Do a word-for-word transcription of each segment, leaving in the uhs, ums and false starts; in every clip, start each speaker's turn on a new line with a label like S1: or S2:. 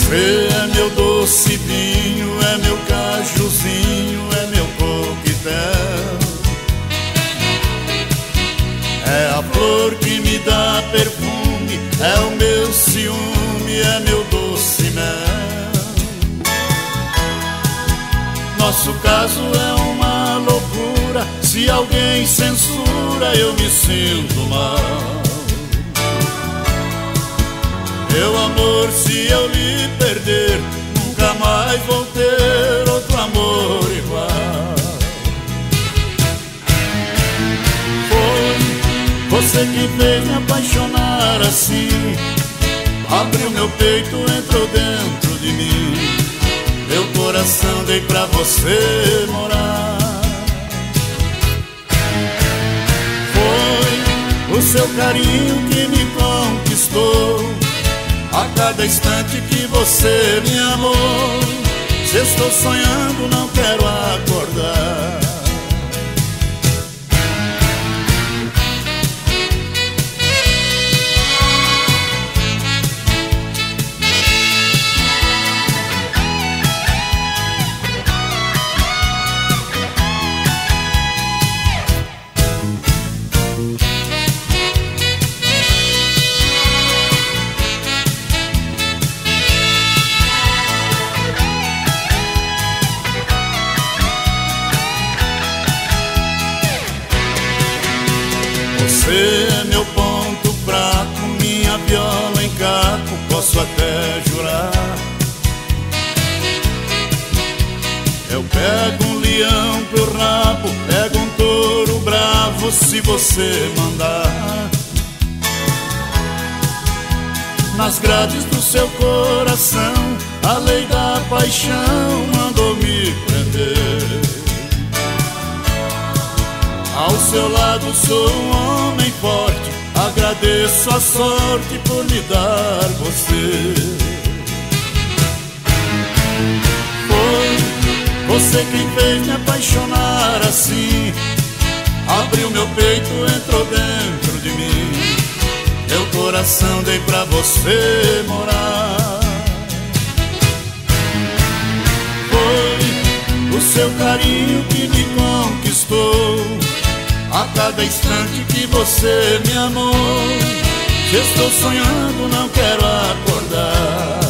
S1: Você é meu doce vinho, é meu cajuzinho, é meu coquetel. É a flor que me dá perfume, é o meu ciúme, é meu doce mel. Nosso caso é uma loucura, se alguém censura eu me sinto mal. Meu amor, se eu lhe perder, nunca mais vou ter outro amor igual. Foi você que fez me apaixonar assim, abriu meu peito, entrou dentro de mim. Meu coração dei pra você morar. Foi o seu carinho que me conquistou, a cada instante que você me amou. Se estou sonhando, não quero acordar. Você é meu ponto fraco, minha viola em caco, posso até jurar. Eu pego um leão pro rabo, pego um touro bravo, se você mandar. Nas grades do seu coração, a lei da paixão mandou me prender. Ao seu lado sou um homem forte, agradeço a sorte por me dar você. Foi você quem fez me apaixonar assim, abriu meu peito, entrou dentro de mim. Meu coração dei pra você morar. Foi o seu carinho que me conquistou, a cada instante que você me amou. Se estou sonhando, não quero acordar.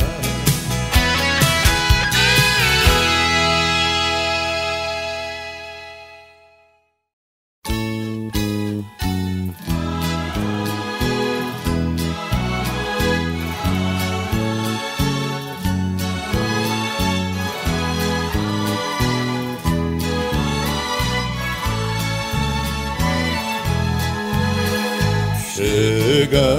S1: Chega,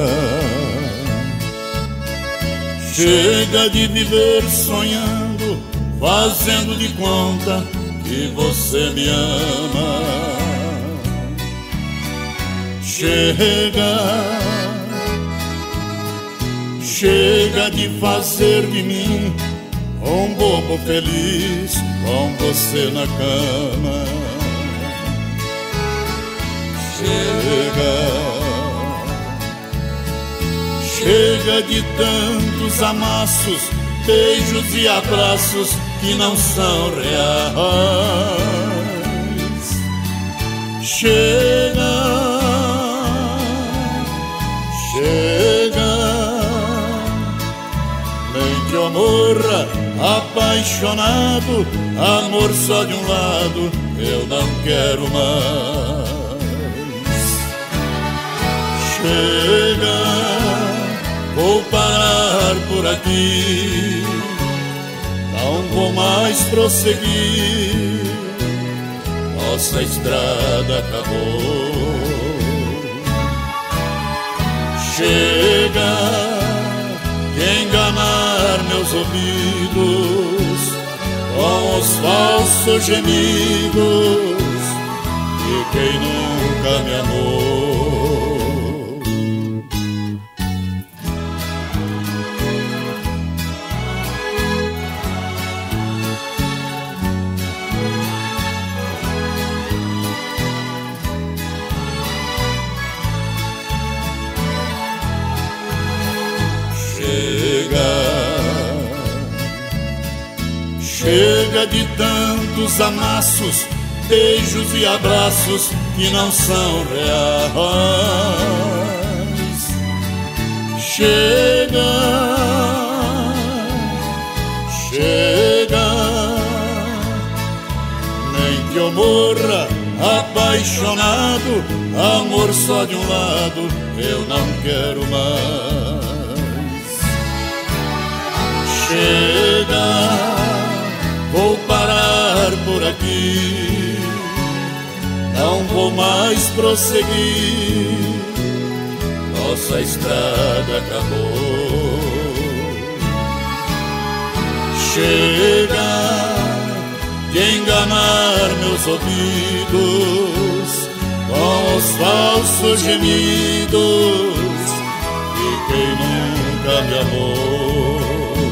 S1: chega de viver sonhando, fazendo de conta que você me ama. Chega, chega de fazer de mim um bobo feliz com você na cama. Chega, chega de tantos amassos, beijos e abraços que não são reais. Chega, chega, nem que eu morra apaixonado, amor só de um lado eu não quero mais. Chega, vou parar por aqui, não vou mais prosseguir, nossa estrada acabou. Chega de enganar meus ouvidos com os falsos gemidos de quem nunca me amou. Chega, Chega de tantos amassos, beijos e abraços que não são reais. Chega, chega, nem que eu morra apaixonado, amor só de um lado eu não quero mais. Chega, vou parar por aqui, não vou mais prosseguir, nossa estrada acabou. Chega de enganar meus ouvidos com os falsos gemidos de quem nunca me amou.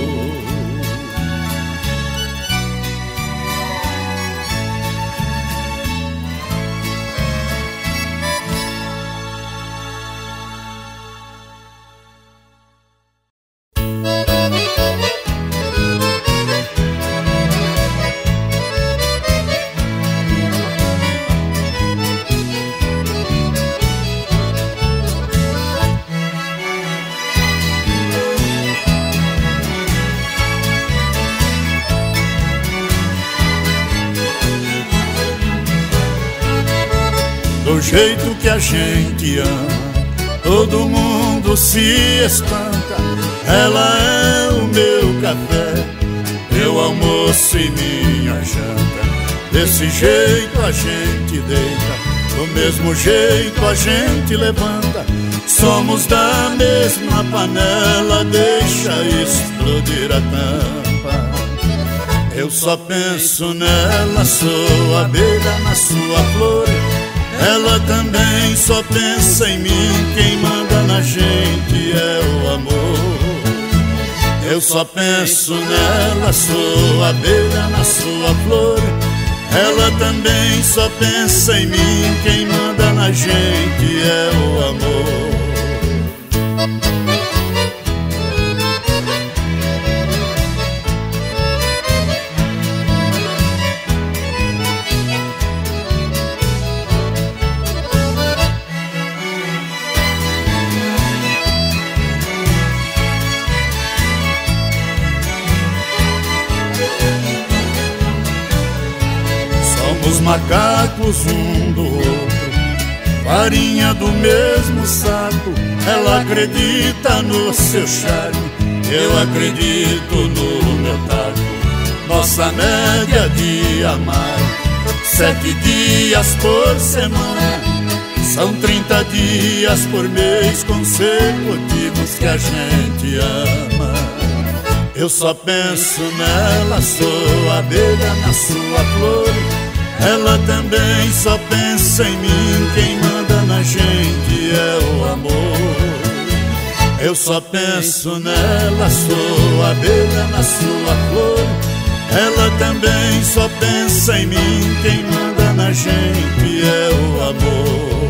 S1: Do jeito que a gente ama, todo mundo se espanta. Ela é o meu café, meu almoço e minha janta. Desse jeito a gente deita, do mesmo jeito a gente levanta. Somos da mesma panela, deixa explodir a tampa. Eu só penso nela, sou abelha na sua flor. Ela também só pensa em mim, quem manda na gente é o amor. Eu só penso nela, sou abelha na sua flor. Ela também só pensa em mim, quem manda na gente é o amor. Os macacos um do outro, farinha do mesmo saco. Ela acredita no seu charme, eu acredito no meu taco. Nossa média de amar, sete dias por semana. São trinta dias por mês consecutivos que a gente ama. Eu só penso nela, sou abelha na sua flor. Ela também só pensa em mim, quem manda na gente é o amor. Eu só penso nela, sou abelha na sua flor. Ela também só pensa em mim, quem manda na gente é o amor.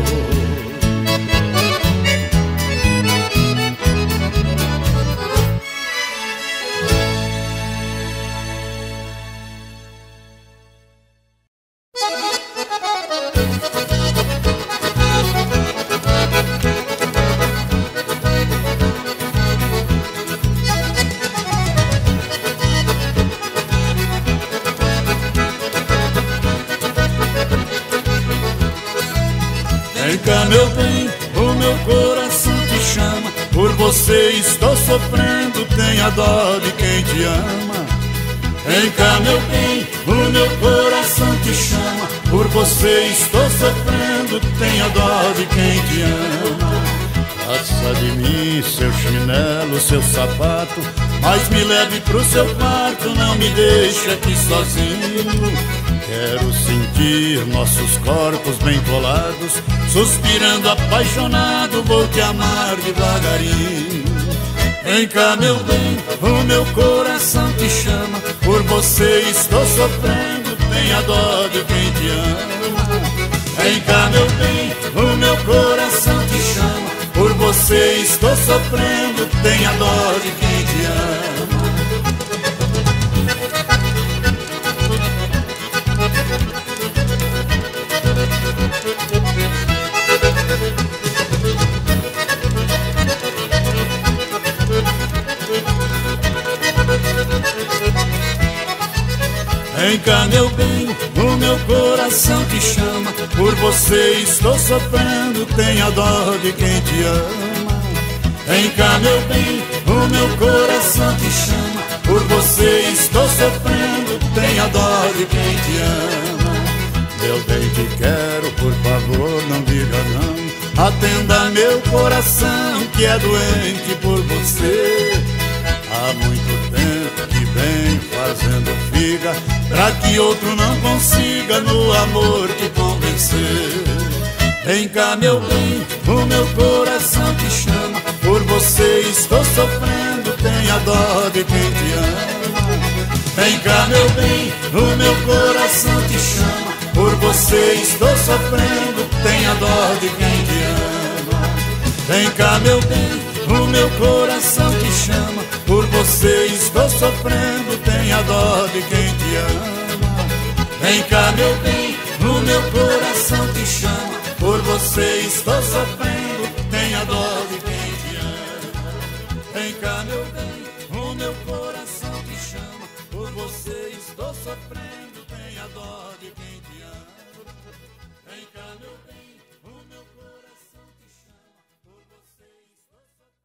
S1: Vem cá, meu bem, o meu coração te chama. Por você estou sofrendo, tenha dó de quem te ama. Vem cá, meu bem, o meu coração te chama. Por você estou sofrendo, tenha dó de quem te ama. Passa de mim seu chinelo, seu sapato, mas me leve pro seu quarto, não me deixe aqui sozinho. Quero sentir nossos corpos bem colados, suspirando apaixonado, vou te amar devagarinho. Vem cá, meu bem, o meu coração te chama. Por você estou sofrendo, tenha dó de quem te ama. Vem cá, meu bem, o meu coração te chama. Por você estou sofrendo, tenha dó de quem te ama. Vem cá, meu bem, o meu coração te chama. Por você estou sofrendo, tenha dó de quem te ama. Vem cá, meu bem, o meu coração te chama. Por você estou sofrendo, tenha dó de quem te ama. Meu bem, te quero, por favor, não diga não. Atenda meu coração que é doente por você. Há muito tempo que venho fazendo figa pra que outro não consiga no amor te convencer. Vem cá, meu bem, o meu coração te chama. Por você estou sofrendo, tenha dó de quem te ama. Vem cá, meu bem, o meu coração te chama. Por você estou sofrendo, tenha dó de quem te ama. Vem cá, meu bem, o meu coração te chama. Por você estou sofrendo, tenha dó de quem te ama. Vem cá, meu bem, o meu coração te chama. Por você estou sofrendo, tenha dó de quem te ama. Vem cá, meu bem, o meu coração te chama. Por você estou sofrendo, tenha dó de quem te ama. Vem cá, meu bem, o meu coração te chama. Por você estou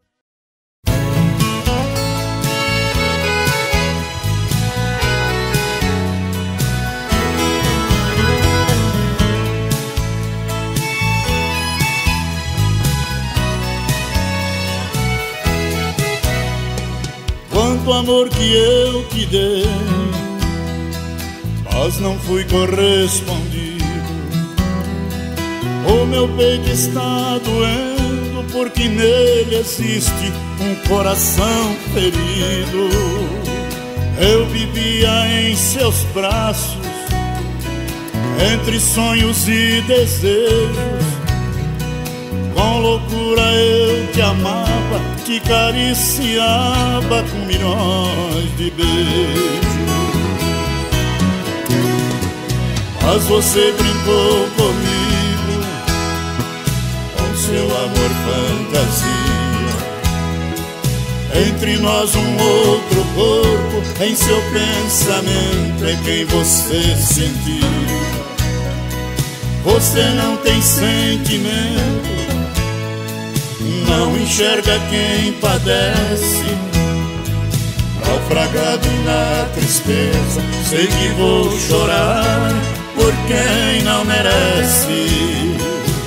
S1: quanto amor que eu te dei, mas não fui correspondido. O meu peito está doendo porque nele existe um coração ferido. Eu vivia em seus braços, entre sonhos e desejos. Com loucura eu te amava, te cariciava com milhões de beijos. Mas você brincou comigo, com seu amor fantasia. Entre nós um outro corpo, em seu pensamento é quem você sentia. Você não tem sentimento, não enxerga quem padece. Naufragado na tristeza, sei que vou chorar por quem não merece.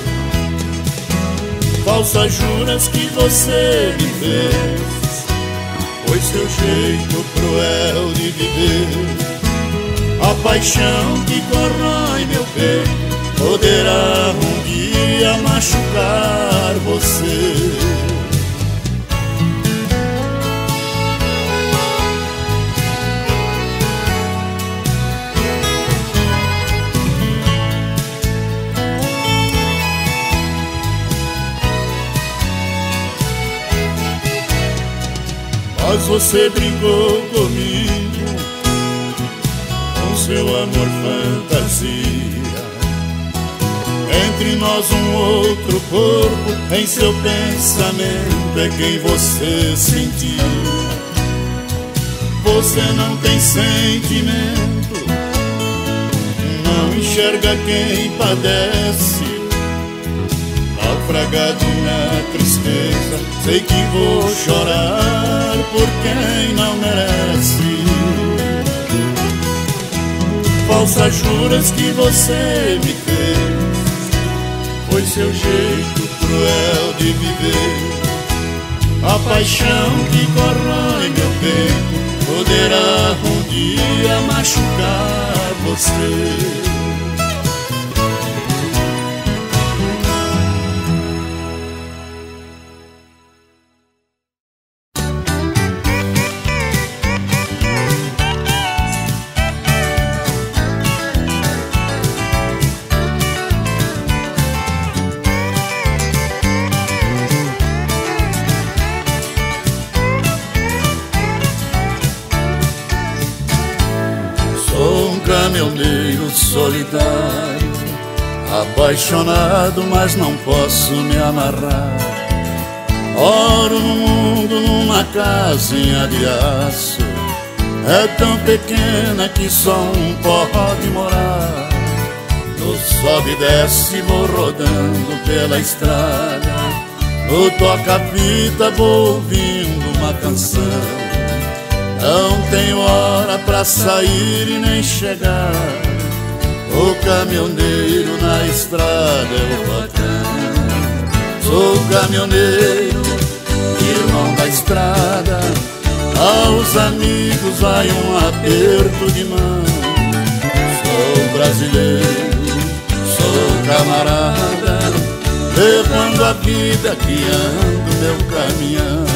S1: Falsas juras que você me fez, foi seu jeito cruel de viver. A paixão que corrói meu peito poderá um dia machucar você. Mas você brincou comigo, com seu amor fantasia. Entre nós um outro corpo, em seu pensamento é quem você sentiu. Você não tem sentimento, não enxerga quem padece. Naufragado na tristeza, sei que vou chorar por quem não merece. Falsas juras que você me fez, foi seu jeito cruel de viver. A paixão que corrói meu peito poderá um dia machucar você. Caminhoneiro solitário, apaixonado, mas não posso me amarrar. Oro no mundo numa casinha de aço, é tão pequena que só um pode morar. No sobe e desce vou rodando pela estrada, no toca-fita vou ouvindo uma canção. Não tenho hora pra sair e nem chegar, o caminhoneiro na estrada é o patrão. Sou caminhoneiro, irmão da estrada, aos amigos vai um aperto de mão. Sou brasileiro, sou camarada, levando a vida, guiando meu caminhão.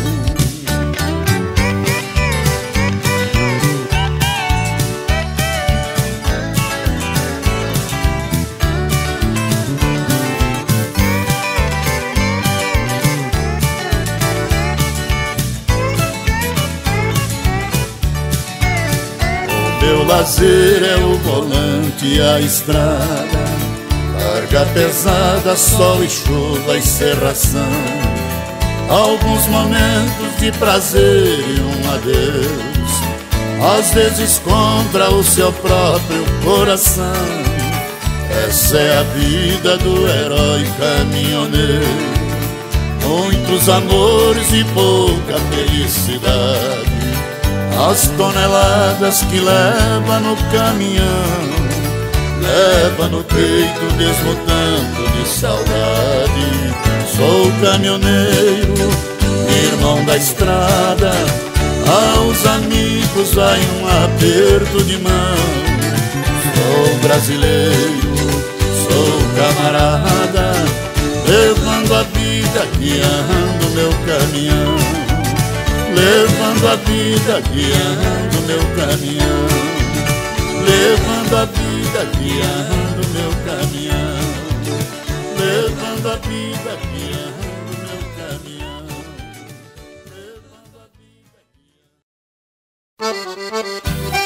S1: Meu lazer é o volante e a estrada, carga pesada, sol e chuva e serração. Alguns momentos de prazer e um adeus, às vezes contra o seu próprio coração. Essa é a vida do herói caminhoneiro, muitos amores e pouca felicidade. As toneladas que leva no caminhão, leva no peito desbotando de saudade. Sou caminhoneiro, irmão da estrada, aos amigos vai um aperto de mão. Sou brasileiro, sou camarada, levando a vida, guiando meu caminhão. Levando a vida, guiando meu caminhão. Levando a vida, guiando meu caminhão. Levando a vida, guiando meu caminhão. Levando a vida, guiando.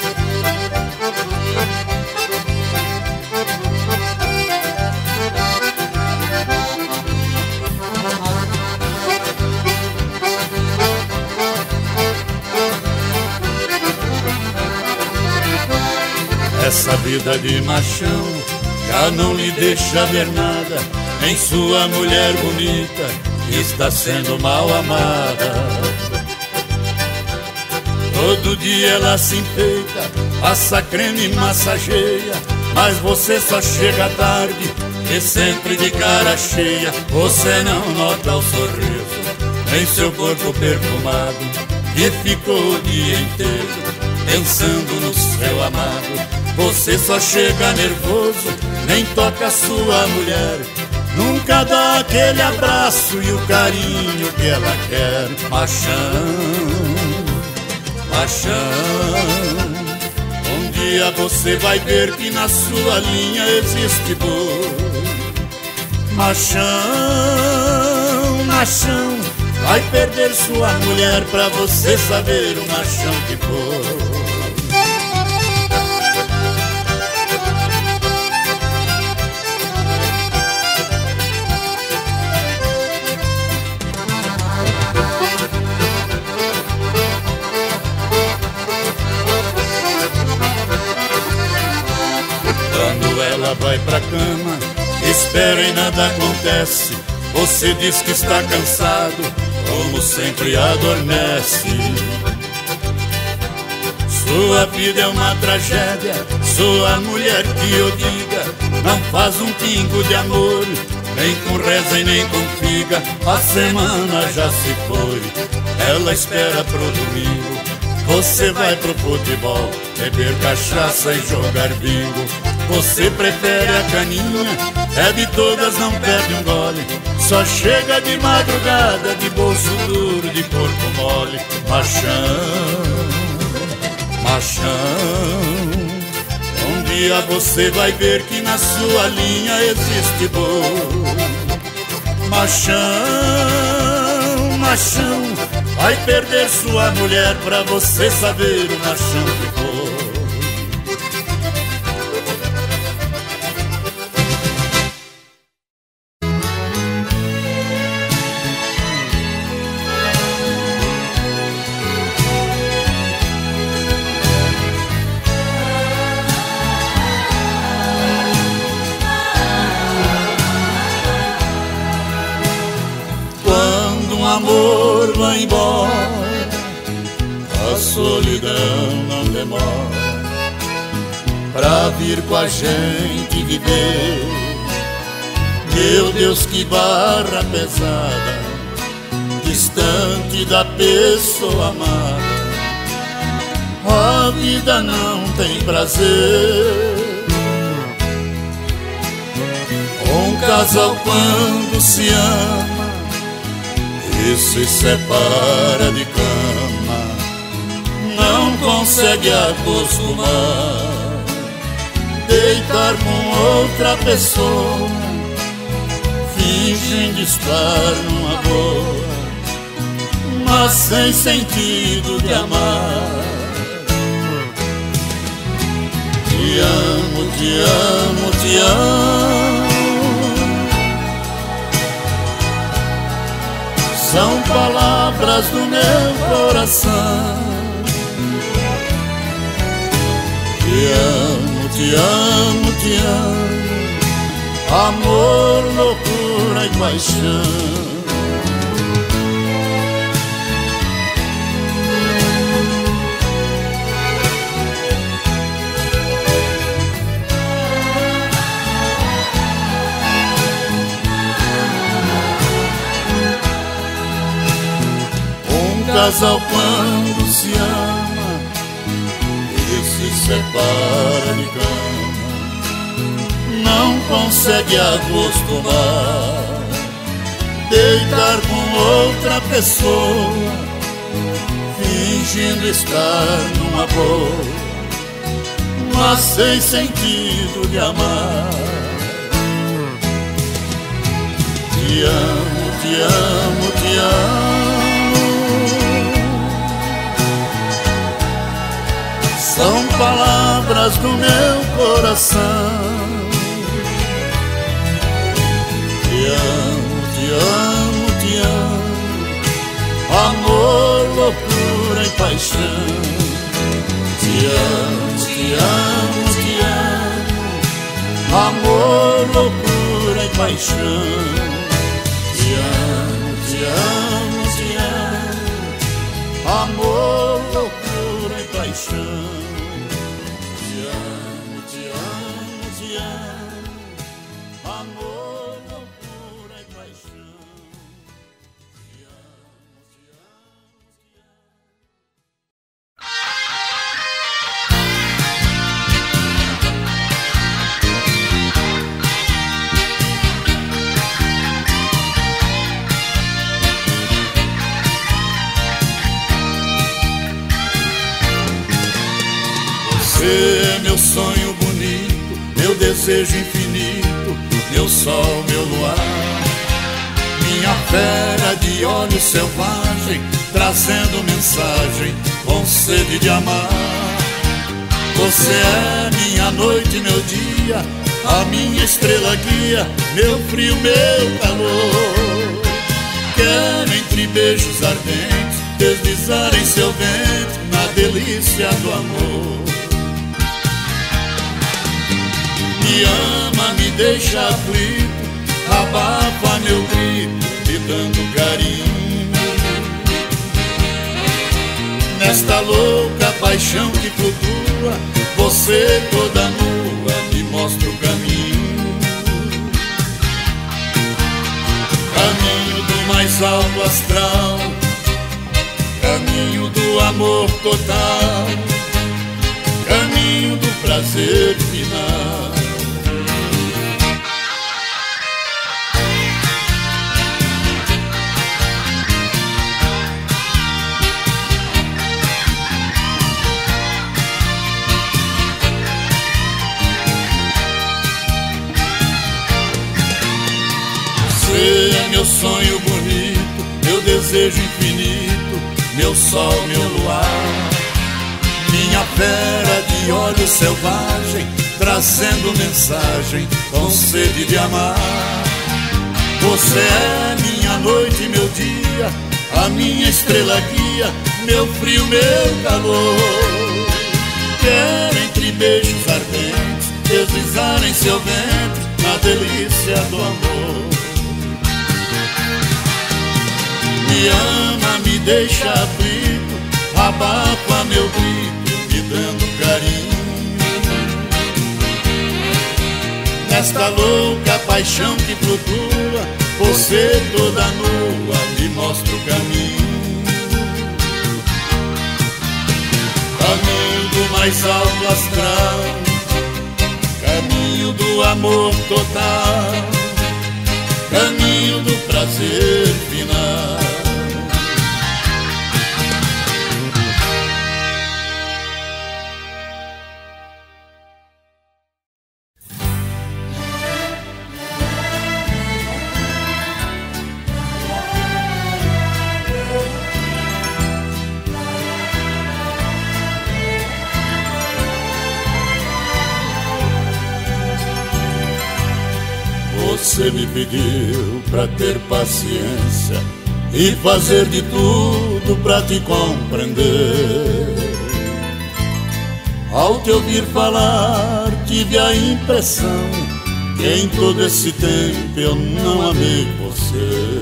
S1: Essa vida de machão já não lhe deixa ver nada, nem sua mulher bonita está sendo mal amada. Todo dia ela se enfeita, passa creme e massageia, mas você só chega tarde e sempre de cara cheia. Você não nota o sorriso, nem seu corpo perfumado, e ficou o dia inteiro pensando no seu amado. Você só chega nervoso, nem toca sua mulher, nunca dá aquele abraço e o carinho que ela quer. Machão, machão, um dia você vai ver que na sua linha existe boi. Machão, machão, vai perder sua mulher pra você saber o machão que foi. Vai pra cama, espera e nada acontece. Você diz que está cansado, como sempre adormece. Sua vida é uma tragédia, sua mulher que o diga, não faz um pingo de amor, nem com reza e nem com figa. A semana já se foi, ela espera pro domingo. Você vai pro futebol, beber cachaça e jogar bingo. Você prefere a caninha, é de todas, não perde um gole. Só chega de madrugada, de bolso duro, de corpo mole. Machão, machão, um dia você vai ver que na sua linha existe boi. Machão, machão, vai perder sua mulher pra você saber o machão que foi. solidão não demora pra vir com a gente viver. Meu Deus, que barra pesada, distante da pessoa amada. A vida não tem prazer. Um casal quando se ama e se separa de cama, não consegue acostumar. Deitar com outra pessoa, fingindo estar numa boa, mas sem sentido de amar. Te amo, te amo, te amo, são palavras do meu coração. Te amo, te amo, te amo, amor, loucura e paixão. Um casal quando se ama e se separa de cama, não consegue acostumar. Deitar com outra pessoa, fingindo estar numa boa, mas sem sentido de amar. Te amo, te amo, te amo, são palavras do meu coração. Te amo, te amo, te amo, amor, loucura e paixão. Te amo, te amo, te amo, amor, loucura e paixão. Te amo, te amo, te amo, amor, loucura e paixão. Te amo, te amo, te amo, amor, loucura e paixão. Te amo, te amo, te amo. Você é meu sonho bonito, meu desejo infinito, meu sol, meu luar, minha fera de olho selvagem, trazendo mensagem com sede de amar. Você é minha noite, meu dia, a minha estrela guia, meu frio, meu calor. Quero entre beijos ardentes deslizar em seu ventre na delícia do amor. Me ama, me deixa aflito, abafa meu grito, me dando carinho. Nesta louca paixão que flutua, você toda nua me mostra o caminho. Caminho do mais alto astral, caminho do amor total, caminho do prazer final. Você é meu sonho bonito, meu desejo infinito, meu sol, meu luar, minha fera de olho selvagem, trazendo mensagem com sede de amar. Você é minha noite, meu dia, a minha estrela guia, meu frio, meu calor. Quero entre beijos ardentes deslizar em seu ventre na delícia do amor. Me ama, me deixa aflito, abafa meu grito me dando carinho. Nesta louca paixão que flutua, você toda nua me mostra o caminho. Caminho do mais alto astral, caminho do amor total, caminho do prazer final. Você me pediu pra ter paciência e fazer de tudo pra te compreender. Ao te ouvir falar, tive a impressão que em todo esse tempo eu não amei você.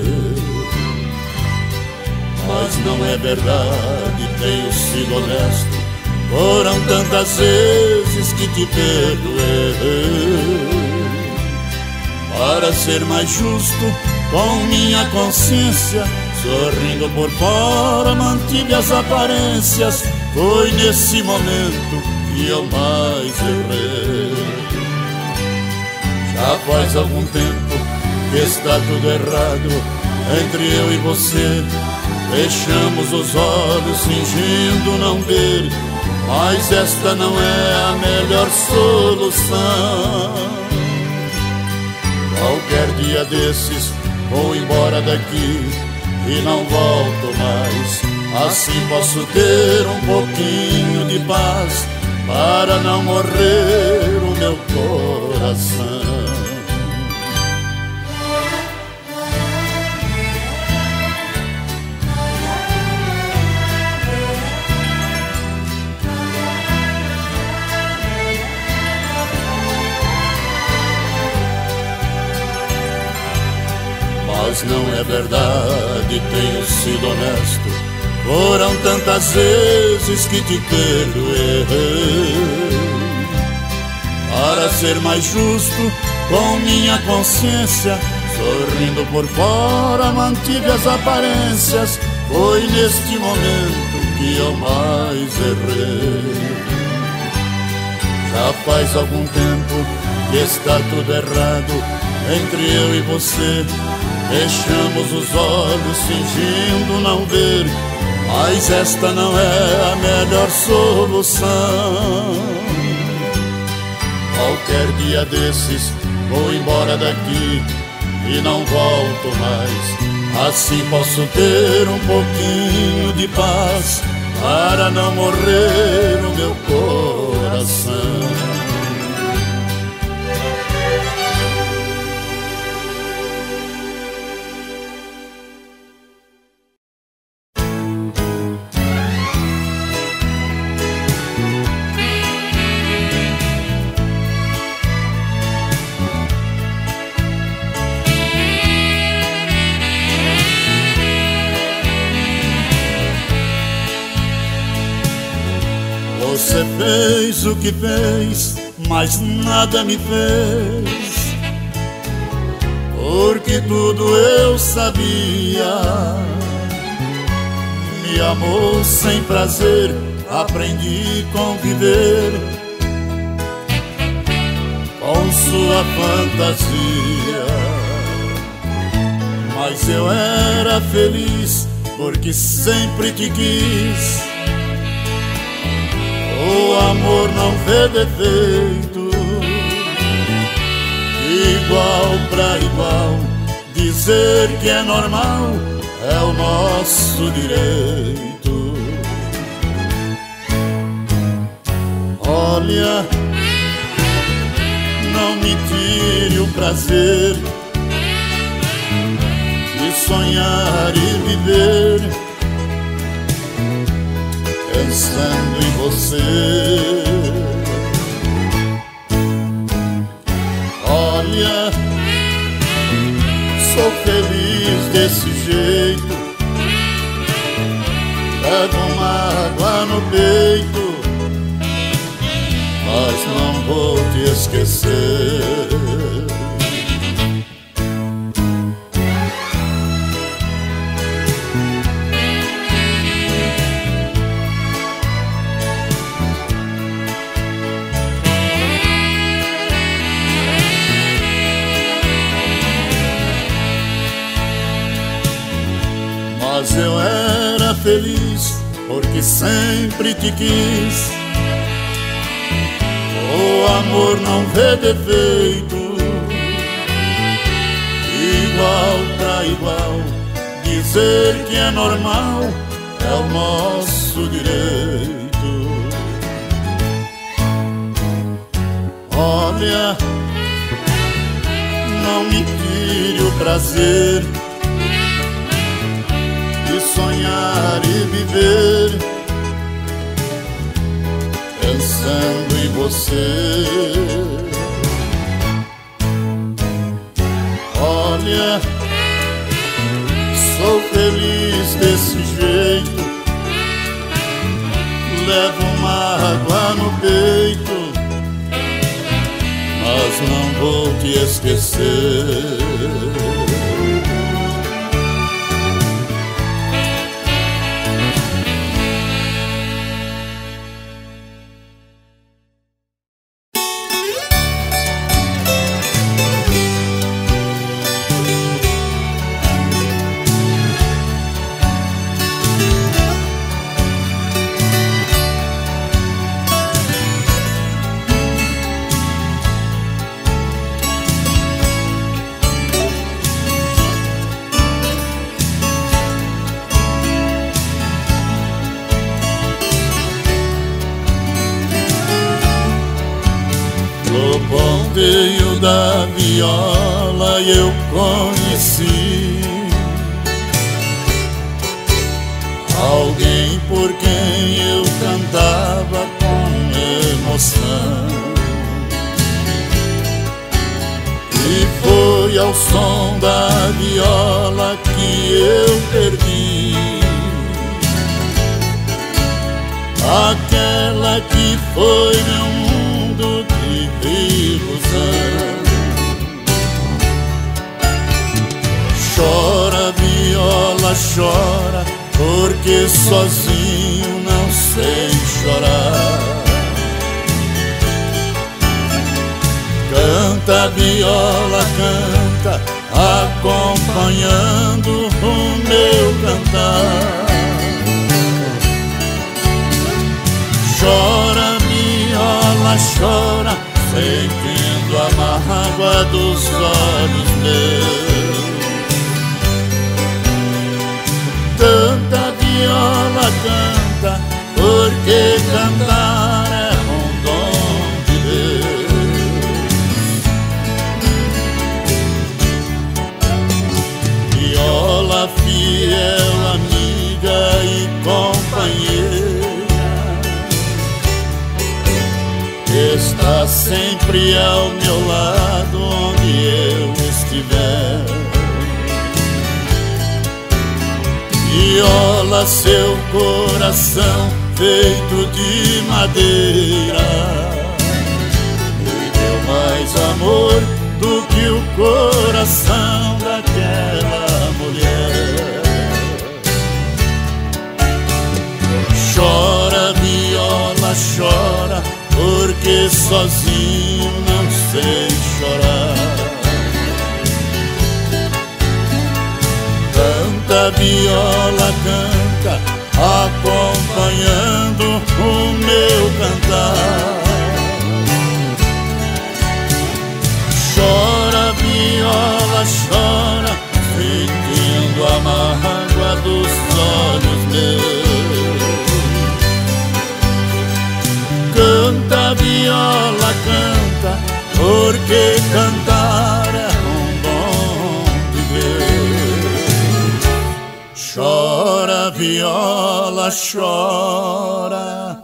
S1: Mas não é verdade, tenho sido honesto, foram tantas vezes que te perdoei. Para ser mais justo com minha consciência, sorrindo por fora, mantive as aparências. Foi nesse momento que eu mais errei. Já faz algum tempo que está tudo errado entre eu e você. Fechamos os olhos fingindo não ver, mas esta não é a melhor solução. Qualquer dia desses vou embora daqui e não volto mais. Assim posso ter um pouquinho de paz para não morrer o meu coração. Mas não é verdade, tenho sido honesto, foram tantas vezes que te perdoei. Para ser mais justo com minha consciência, sorrindo por fora, mantive as aparências. Foi neste momento que eu mais errei. Já faz algum tempo que está tudo errado entre eu e você. Fechamos os olhos fingindo não ver, mas esta não é a melhor solução. Qualquer dia desses vou embora daqui e não volto mais. Assim posso ter um pouquinho de paz para não morrer o meu coração. Você fez o que fez, mas nada me fez, porque tudo eu sabia. Me amou sem prazer, aprendi a conviver com sua fantasia. Mas eu era feliz, porque sempre te quis. O amor não vê defeito, igual pra igual, dizer que é normal é o nosso direito. Olha, não me tire o prazer de sonhar e viver pensando em você. Olha, sou feliz desse jeito, levo mágoa no peito, mas não vou te esquecer. Mas eu era feliz porque sempre te quis. O amor não vê defeito, igual pra igual. Dizer que é normal é o nosso direito. Olha, não me tire o prazer de sonhar e viver pensando em você. Olha, sou feliz desse jeito, levo mágoa no peito, mas não vou te esquecer. No ponteio da viola eu conheci alguém por quem eu cantava com emoção, e foi ao som da viola que eu perdi aquela que foi meu mundo de ilusão. Chora, viola, chora, porque sozinho não sei chorar. Canta, viola, canta, acompanhando o meu cantar. Chora, viola, chora, sentindo a mágoa dos olhos meus. Canta, viola, canta, porque cantar é um dom de Deus. Viola, fiel amiga e companheira, está sempre ao meu lado onde eu estiver. Viola, seu coração feito de madeira me deu mais amor do que o coração daquela mulher. Chora, viola, chora, porque sozinho não sei chorar. Canta, viola, canta, acompanhando o meu cantar. Chora, viola, chora, sentindo a mágoa dos olhos meus. Canta, viola, canta, porque cantar é um dom de Deus. Chora, viola, chora,